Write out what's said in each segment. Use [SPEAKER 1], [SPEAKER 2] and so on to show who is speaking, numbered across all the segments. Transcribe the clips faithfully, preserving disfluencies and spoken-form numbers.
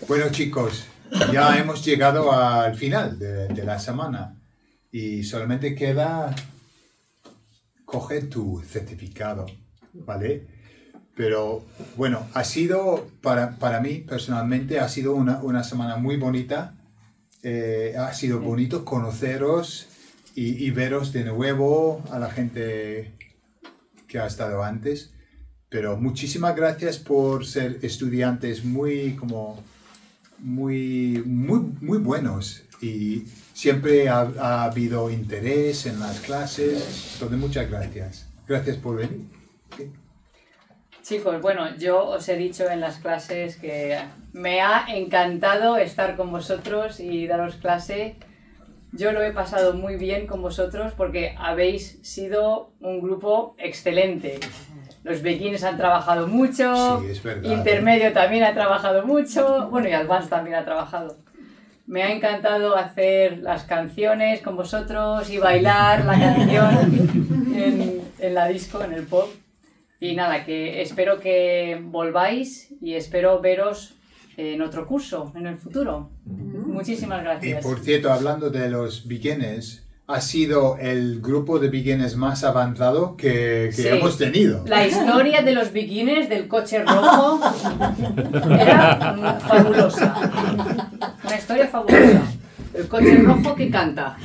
[SPEAKER 1] Bueno, chicos, ya hemos llegado al final de, de la semana y solamente queda coger tu certificado, ¿vale? Pero bueno, ha sido, para, para mí personalmente, ha sido una, una semana muy bonita. Eh, ha sido bonito conoceros y, y veros de nuevo a la gente que ha estado antes. Pero muchísimas gracias por ser estudiantes muy, como, muy, muy, muy buenos. Y siempre ha, ha habido interés en las clases. Entonces, muchas gracias. Gracias por venir. Okay.
[SPEAKER 2] Chicos, bueno, yo os he dicho en las clases que me ha encantado estar con vosotros y daros clase. Yo lo he pasado muy bien con vosotros porque habéis sido un grupo excelente. Los beginners han trabajado mucho,
[SPEAKER 1] sí, es verdad,
[SPEAKER 2] intermedio
[SPEAKER 1] ¿eh?
[SPEAKER 2] También ha trabajado mucho, bueno, y advanced también ha trabajado. Me ha encantado hacer las canciones con vosotros y bailar la canción en, en la disco, en el pop. Y nada, que espero que volváis y espero veros en otro curso en el futuro. Mm-hmm. Muchísimas gracias.
[SPEAKER 1] Y por cierto, hablando de los beginners, ha sido el grupo de beginners más avanzado que, que sí. hemos tenido.
[SPEAKER 2] La historia de los beginners del coche rojo era fabulosa. Una historia fabulosa. El coche rojo que canta.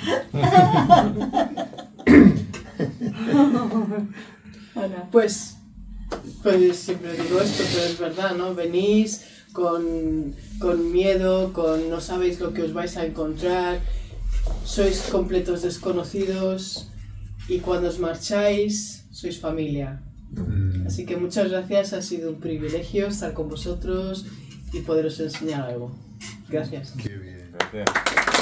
[SPEAKER 3] Pues, pues siempre digo esto, pero es verdad, ¿no? Venís con, con miedo, con no sabéis lo que os vais a encontrar, sois completos desconocidos y cuando os marcháis sois familia. Mm. Así que muchas gracias, ha sido un privilegio estar con vosotros y poderos enseñar algo. Gracias.
[SPEAKER 1] Qué bien.
[SPEAKER 4] Gracias.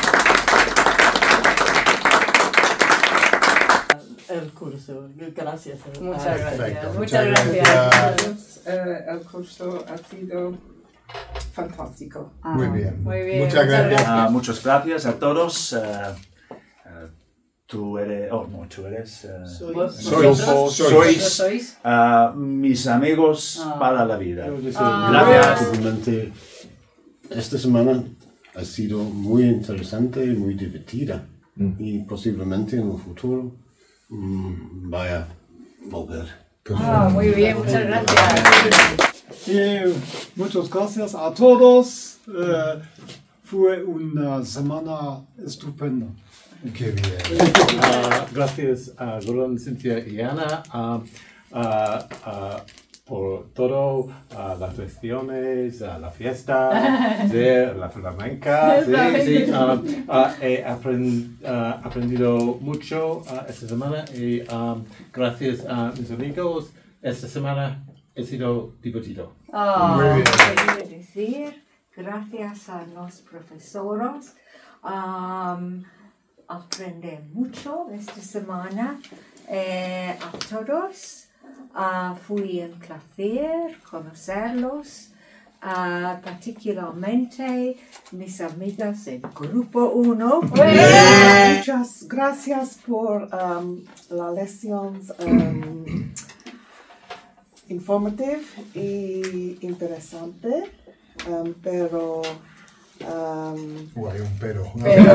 [SPEAKER 3] El curso, gracias.
[SPEAKER 2] Muchas gracias.
[SPEAKER 1] Perfecto.
[SPEAKER 2] Muchas gracias.
[SPEAKER 1] gracias.
[SPEAKER 5] Uh, el curso ha sido fantástico.
[SPEAKER 1] Ah, muy bien.
[SPEAKER 2] Muy bien.
[SPEAKER 1] Muchas, muchas gracias.
[SPEAKER 6] gracias. Uh, muchas gracias a todos. Uh, uh, tú eres, oh no, tú eres. Uh,
[SPEAKER 3] sois.
[SPEAKER 1] Sois.
[SPEAKER 6] Sois.
[SPEAKER 2] ¿Sois?
[SPEAKER 6] Uh, mis amigos
[SPEAKER 2] ah.
[SPEAKER 6] para la vida.
[SPEAKER 7] Ah. Gracias. Esta semana ha sido muy interesante y muy divertida. Mm. Y posiblemente en el futuro mm, vaya a volver.
[SPEAKER 2] Ah, muy bien, muchas gracias.
[SPEAKER 8] Y muchas gracias a todos. Eh, fue una semana estupenda.
[SPEAKER 1] Qué bien.
[SPEAKER 4] Uh, gracias a Goran, Cintia y Ana uh, uh, uh, por todo, uh, las lecciones, uh, la fiesta, de la flamenca. Sí, sí, uh, uh, he aprend, uh, aprendido mucho uh, esta semana y um, gracias a mis amigos esta semana he sido divertido.
[SPEAKER 2] Oh,
[SPEAKER 1] muy bien.
[SPEAKER 9] Quería decir gracias a los profesores. Um, aprendí mucho esta semana. Eh, a todos. Uh, fui un placer conocerlos, uh, particularmente mis amigas del grupo uno.
[SPEAKER 5] Muchas gracias por um, las lecciones um, informativas y interesantes, um, pero... Um,
[SPEAKER 1] uh, hay un pero.
[SPEAKER 5] Pero...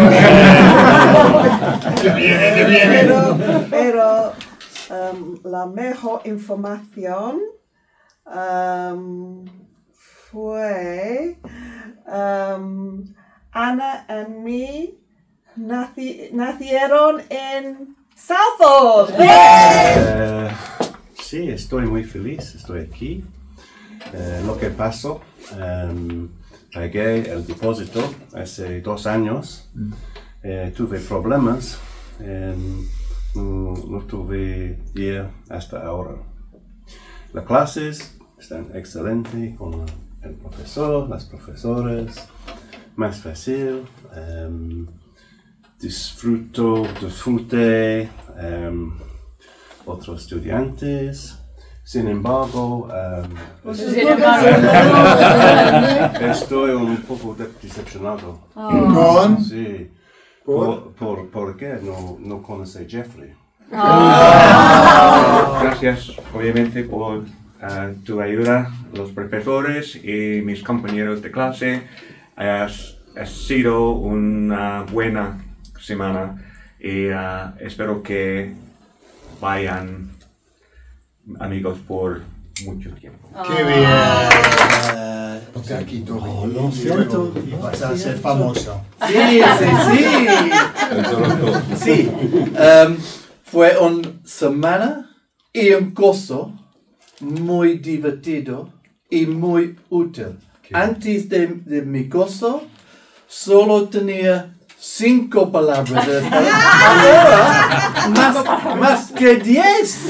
[SPEAKER 1] ¡Que viene, que viene!
[SPEAKER 5] Pero... pero Um, la mejor información um, fue um, Ana y mí naci nacieron en Southall.
[SPEAKER 6] Uh, sí, estoy muy feliz, estoy aquí. Uh, lo que pasó, um, pagué el depósito hace dos años, uh, tuve problemas. Um, No, no tuve ir hasta ahora. Las clases están excelentes con el profesor, las profesoras, más fácil. Um, disfruto, disfrute um, otros estudiantes. Sin embargo, um,
[SPEAKER 2] Sin embargo.
[SPEAKER 6] estoy un poco decepcionado.
[SPEAKER 1] Oh. ¿Con?
[SPEAKER 6] Sí. ¿Por? Por, por qué no, no conoce a Jeffrey?
[SPEAKER 10] Oh. Gracias, obviamente, por uh, tu ayuda, los profesores y mis compañeros de clase. ha, ha sido una buena semana y uh, espero que vayan amigos por mucho tiempo.
[SPEAKER 1] ¡Qué bien!
[SPEAKER 6] Eh,
[SPEAKER 1] Ponte aquí, Toby.
[SPEAKER 6] Oh, lo
[SPEAKER 1] y
[SPEAKER 6] siento.
[SPEAKER 1] luego- Y vas a ser famoso.
[SPEAKER 6] Sí, sí, sí. Sí. Em, fue una semana y un curso muy divertido y muy útil. Antes de, de mi curso, solo tenía cinco palabras. De, ahora, más, más que diez.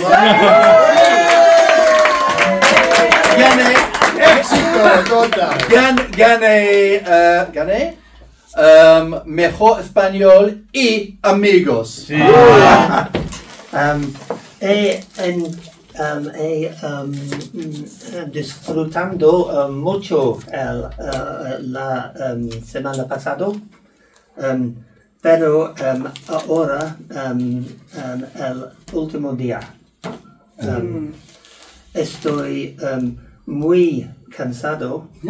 [SPEAKER 6] Gané.
[SPEAKER 1] ¡Éxito, total!
[SPEAKER 6] Gan- gané, eh, gané em, mejor español y amigos.
[SPEAKER 11] Um, he, en, um, he um, mm, disfrutando um, mucho el, uh, la um, semana pasada, um, pero um, ahora um, um, el último día. Um, estoy um, muy cansado y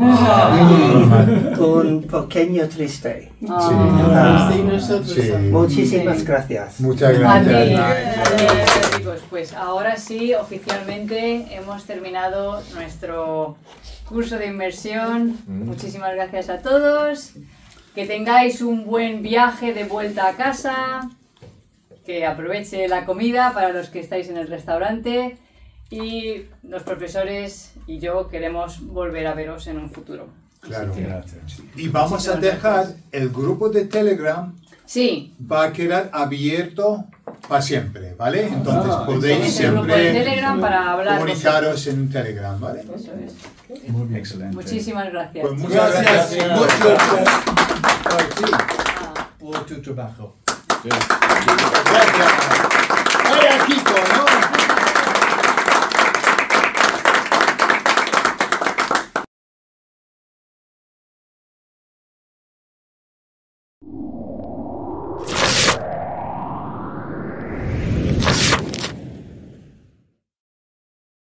[SPEAKER 11] un pequeño triste.
[SPEAKER 2] Ah.
[SPEAKER 3] Sí, nosotros
[SPEAKER 1] Sí.
[SPEAKER 3] también.
[SPEAKER 11] Muchísimas
[SPEAKER 2] Sí.
[SPEAKER 11] gracias.
[SPEAKER 1] Muchas
[SPEAKER 2] A ti,
[SPEAKER 1] gracias.
[SPEAKER 2] a ti, chicos. Pues ahora sí, oficialmente hemos terminado nuestro curso de inmersión. Muchísimas gracias a todos. Que tengáis un buen viaje de vuelta a casa. Que aproveche la comida para los que estáis en el restaurante. Y los profesores y yo queremos volver a veros en un futuro.
[SPEAKER 1] Claro.
[SPEAKER 4] Gracias.
[SPEAKER 1] Y vamos a dejar el grupo de Telegram,
[SPEAKER 2] Sí,
[SPEAKER 1] va a quedar abierto para siempre, ¿vale? Entonces podéis
[SPEAKER 2] tenéis el grupo de
[SPEAKER 1] siempre
[SPEAKER 2] Telegram para hablar.
[SPEAKER 1] comunicaros en Telegram, ¿vale?
[SPEAKER 2] Eso es.
[SPEAKER 10] Muy bien. Excelente.
[SPEAKER 2] Muchísimas gracias.
[SPEAKER 1] Pues muchas
[SPEAKER 6] Gracias
[SPEAKER 1] gracias.
[SPEAKER 6] mucho
[SPEAKER 1] Por ti.
[SPEAKER 2] Ah.
[SPEAKER 6] por tu trabajo.
[SPEAKER 1] Gracias.